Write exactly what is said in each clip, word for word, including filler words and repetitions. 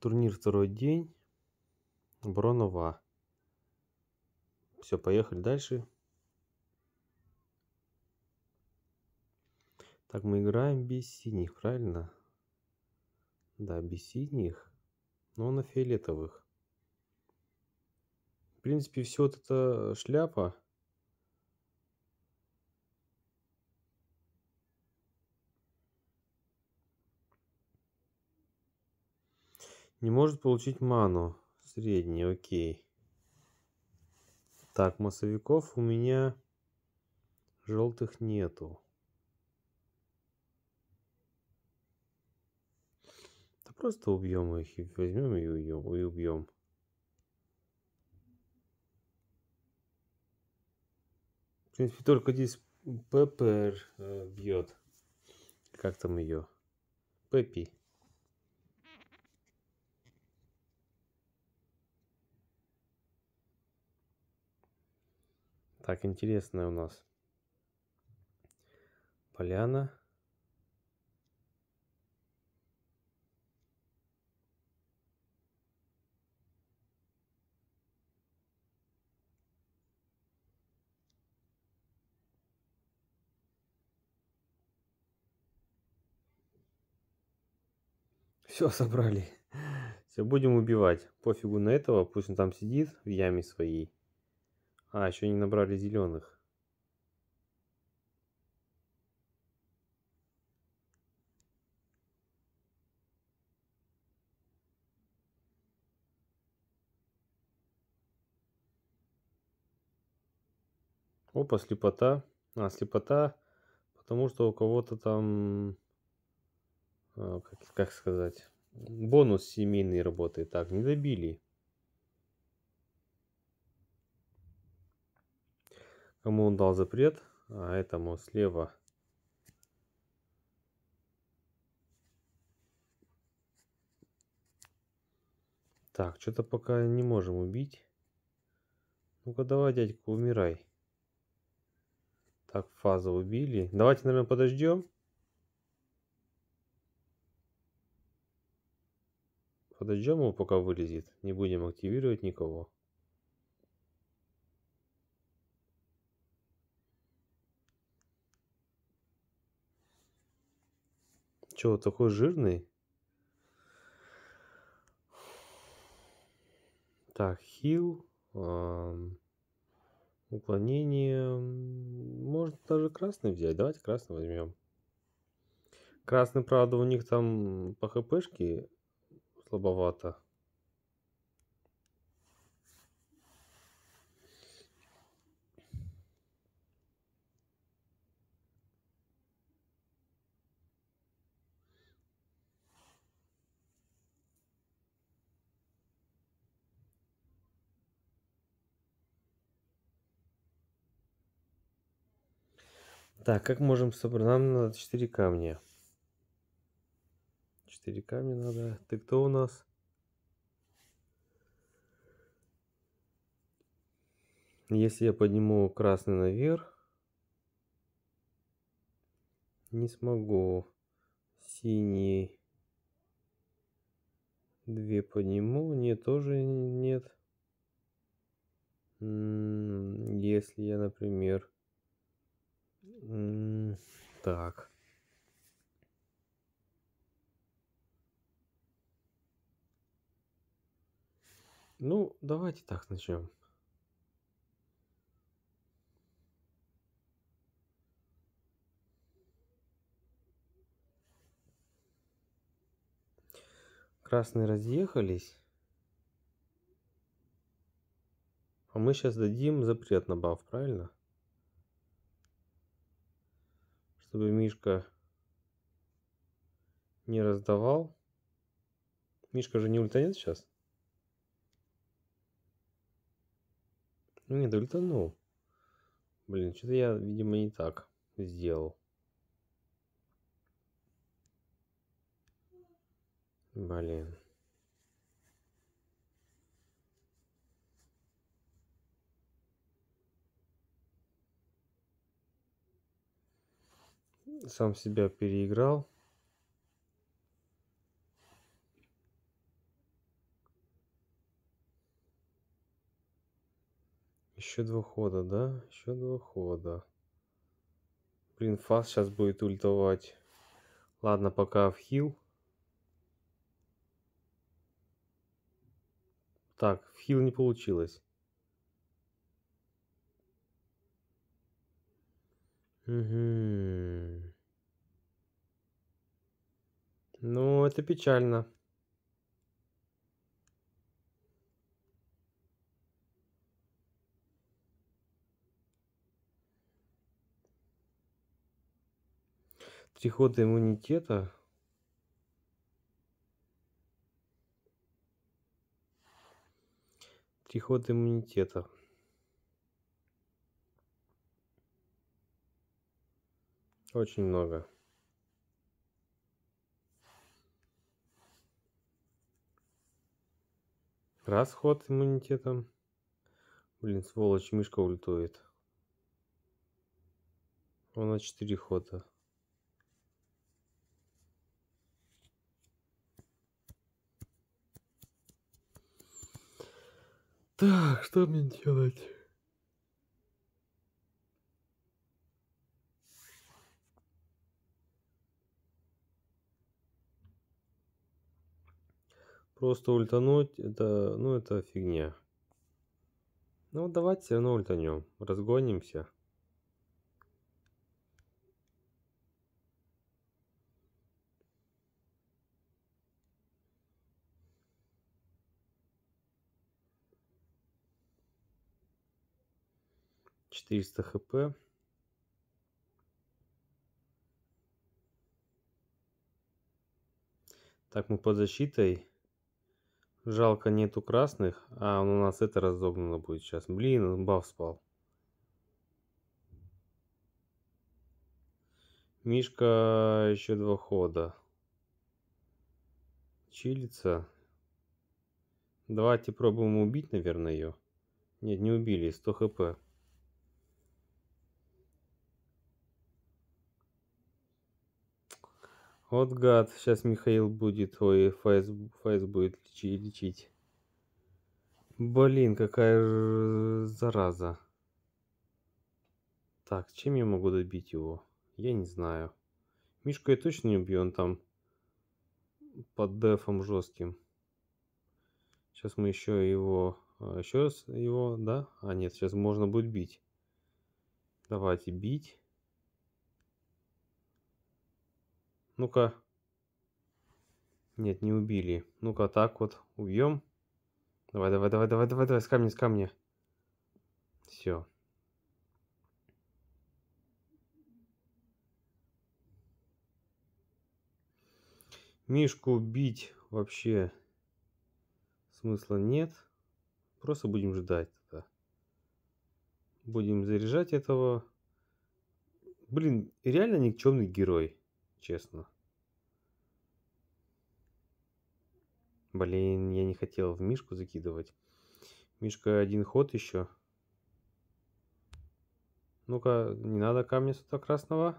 Турнир второй день. Бронова. Все, поехали дальше. Так, мы играем без синих, правильно? Да, без синих, но на фиолетовых. В принципе, все вот эта шляпа. Не может получить ману. Средний, окей. Так, массовиков у меня желтых нету. Да просто убьем их и возьмем и убьем. И убьем. В принципе, только здесь Пеппер э, бьет. Как там ее? Пеппи. Так, интересная у нас поляна. Все собрали. Все, будем убивать. Пофигу на этого, пусть он там сидит в яме своей. А, еще не набрали зеленых. Опа, слепота. А, слепота, потому что у кого-то там, а, как, как сказать, бонус семейный работает. Так, не добили. Кому он дал запрет? А этому слева. Так, что-то пока не можем убить. Ну-ка давай, дядька, умирай. Так, фазу убили. Давайте, наверное, подождем. Подождем его, пока вылезет. Не будем активировать никого. Че, такой жирный? Так, хил. эм, Уклонение. Может даже красный взять. Давайте красный возьмем. Красный, правда, у них там по хпшке слабовато. Так, как можем собрать? Нам надо четыре камня. четыре камня надо. Ты кто у нас? Если я подниму красный наверх, не смогу. Синий. Две подниму. Нет, тоже нет. Если я, например... Так. Ну, давайте так начнем. Красные разъехались. А мы сейчас дадим запрет на баф, правильно? Чтобы Мишка не раздавал. Мишка же не ультанет сейчас? Нет, ультанул. Блин, что-то я, видимо, не так сделал. Блин. Сам себя переиграл. Еще два хода, да? Еще два хода. Блин, фас сейчас будет ультовать. Ладно, пока в хил. Так, в хил не получилось. Угу. Ну, это печально. Три хода иммунитета. Три хода иммунитета. Очень много. Раз ход иммунитетом. Блин, сволочь, мышка ультует. Он на четыре хода. Так, что мне делать? Просто ультануть, это, ну, это фигня. Ну, давайте все равно ультанем. Разгонимся. четыреста хп. Так, мы под защитой. Жалко, нету красных. А, у нас это разогнано будет сейчас. Блин, баф спал. Мишка еще два хода. Чилится. Давайте пробуем убить, наверное, ее. Нет, не убили. сто хп. Вот гад. Сейчас Михаил будет... Ой, Файз, Файз будет лечи- лечить. Блин, какая ж зараза. Так, чем я могу добить его? Я не знаю. Мишку я точно не убью, он там под дефом жестким. Сейчас мы еще его... Еще раз его, да? А, нет, сейчас можно будет бить. Давайте бить. Ну-ка. Нет, не убили. Ну-ка, так вот. Убьем. Давай, давай, давай, давай, давай, давай, с камня, с камня. Все. Мишку бить вообще смысла нет. Просто будем ждать тогда. Будем заряжать этого. Блин, реально никчемный герой, честно. Блин, я не хотел в Мишку закидывать. Мишка один ход еще. Ну-ка, не надо камня сюда красного.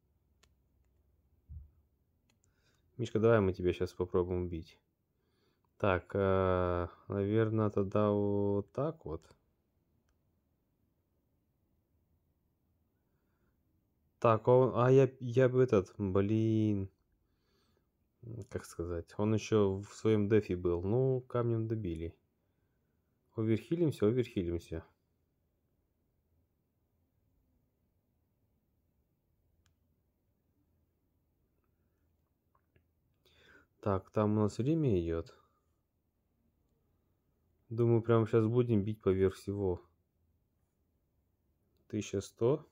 Мишка, давай мы тебя сейчас попробуем убить. Так, э, наверное, тогда вот так вот. Так, он, а я, я бы этот, блин, как сказать, он еще в своем дефе был. Ну, камнем добили. Оверхилимся, оверхилимся. Так, там у нас время идет. Думаю, прямо сейчас будем бить поверх всего. тысяча сто.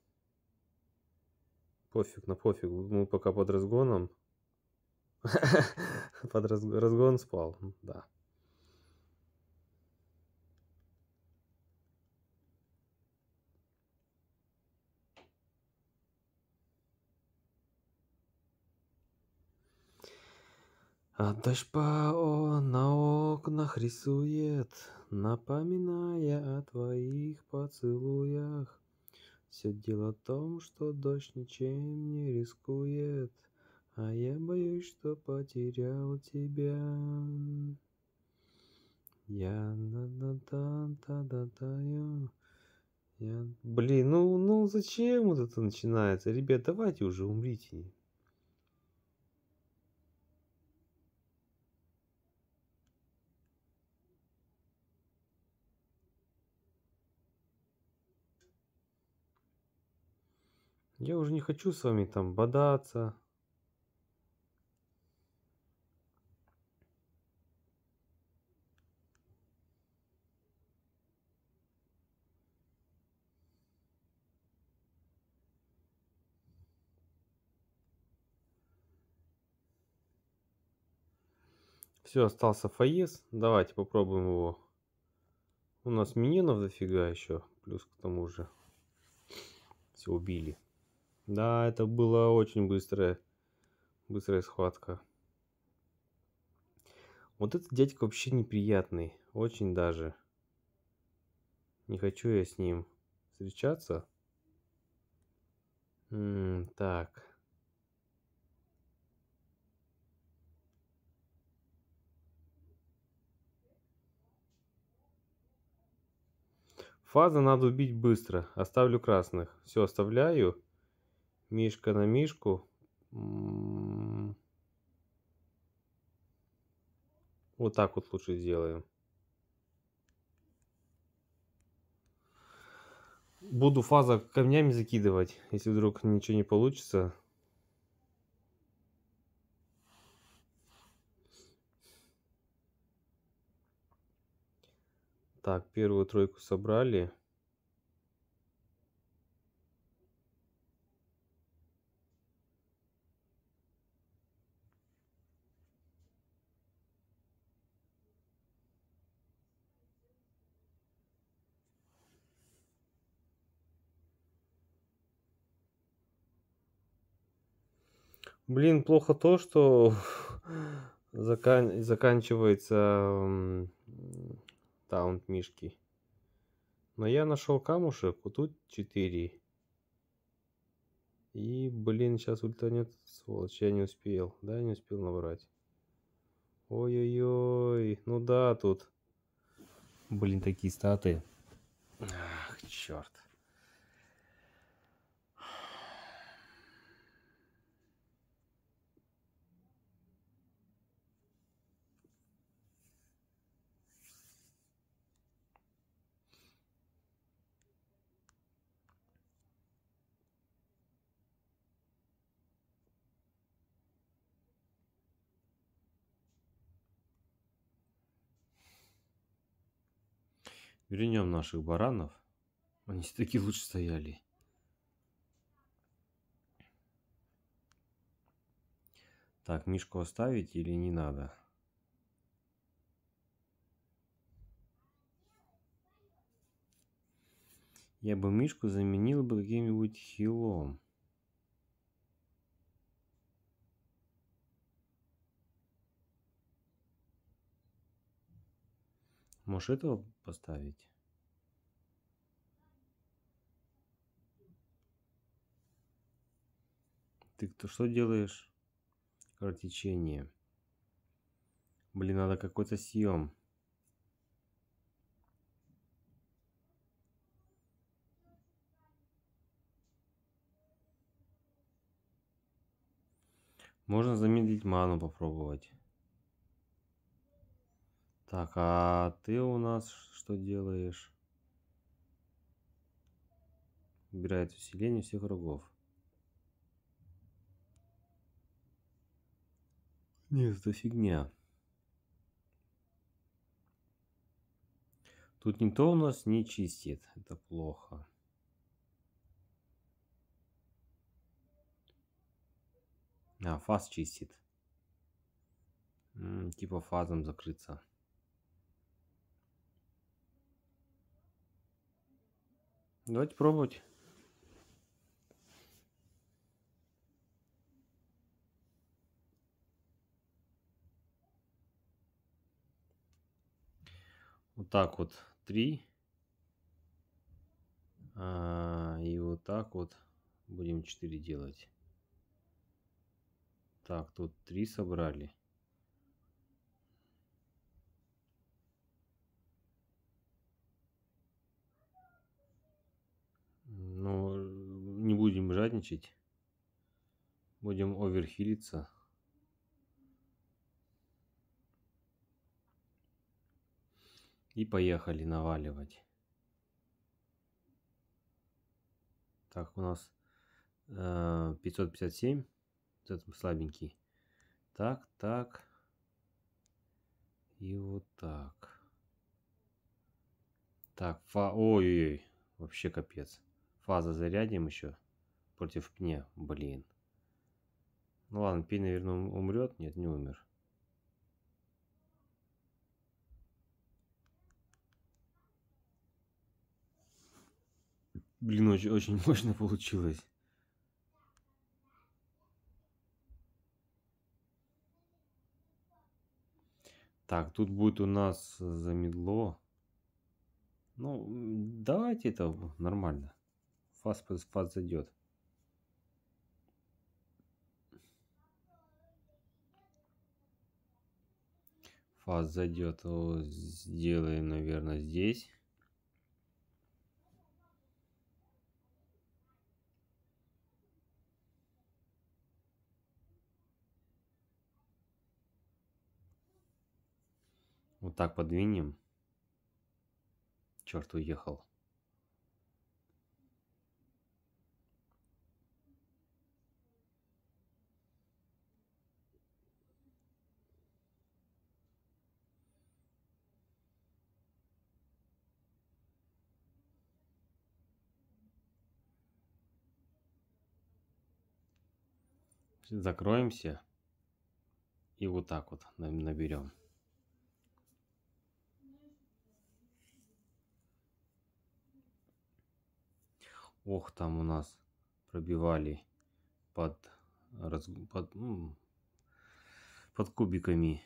Пофиг, на пофиг. Мы пока под разгоном. Под разгон спал, да. А дождь по на окнах рисует, напоминая о твоих поцелуях. Все дело в том, что дождь ничем не рискует, а я боюсь, что потерял тебя. Я на да да да да даю, Я... Блин, ну, ну зачем вот это начинается? Ребят, давайте уже умрите. Я уже не хочу с вами там бодаться. Все, остался Фаез. Давайте попробуем его. У нас миньонов дофига еще. Плюс к тому же. Все убили. Да, это была очень быстрая, быстрая схватка. Вот этот дядька вообще неприятный. Очень даже. Не хочу я с ним встречаться. М, так. Фаза надо убить быстро. Оставлю красных. Все, оставляю. Мишка на мишку. М, Вот так вот лучше сделаем. Буду фаза камнями закидывать, если вдруг ничего не получится. Так, первую тройку собрали. Блин, плохо то, что закан... заканчивается м, таунт мишки. Но я нашел камушек, вот тут четыре. И, блин, сейчас ультанет, сволочь, я не успел. Да, я не успел набрать. Ой-ой-ой, ну да, тут. Блин, такие статы. Ах, черт. Вернем наших баранов. Они все-таки лучше стояли. Так, мишку оставить или не надо? Я бы мишку заменил бы каким-нибудь хилом. Можешь этого поставить? Ты кто что делаешь? Кровотечение. Блин, надо какой-то съем. Можно замедлить ману попробовать. Так, а ты у нас что делаешь? Убирает усиление всех врагов. Нет, это фигня. Тут никто у нас не чистит. Это плохо. А, фаз чистит. М, типа фазом закрыться. Давайте пробовать. Вот так вот три. А, и вот так вот будем четыре делать. Так, тут три собрали. жадничать. Будем оверхилиться. И поехали наваливать. Так, у нас э, пятьсот пятьдесят семь. Этот слабенький. Так, так. И вот так. Так, фа... Ой-ой-ой. Вообще капец. Фаза зарядим еще. Против пня. Блин. Ну ладно, пень, наверное, умрет. Нет, не умер. Блин, очень, очень мощно получилось. Так, тут будет у нас замедло. Ну, давайте это нормально. Фаз, фаз зайдет. Фаз зайдет. Сделаем, наверное, здесь. Вот так подвинем. Черт, уехал. Закроемся. И вот так вот наберем. Ох, там у нас пробивали под, раз, под, ну, под кубиками.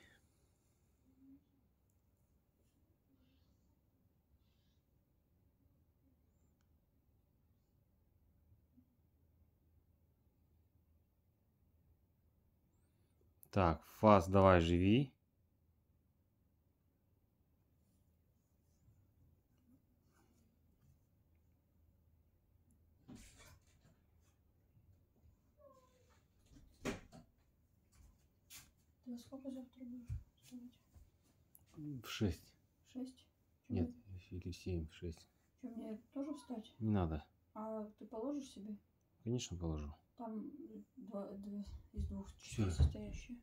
Так, фаз, давай живи. Ты во сколько завтра будешь вставать? В шесть. В шесть? Нет, или в семь, в шесть. Что, мне тоже встать? Не надо. А ты положишь себе? Конечно, положу. Там два, два из двух Всё. частей состоящие.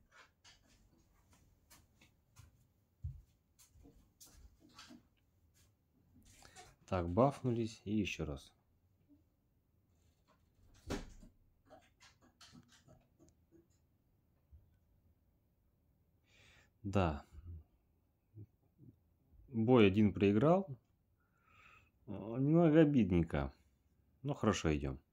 Так, бафнулись и еще раз. Да. Бой один проиграл. Немного обидненько. Но хорошо идем.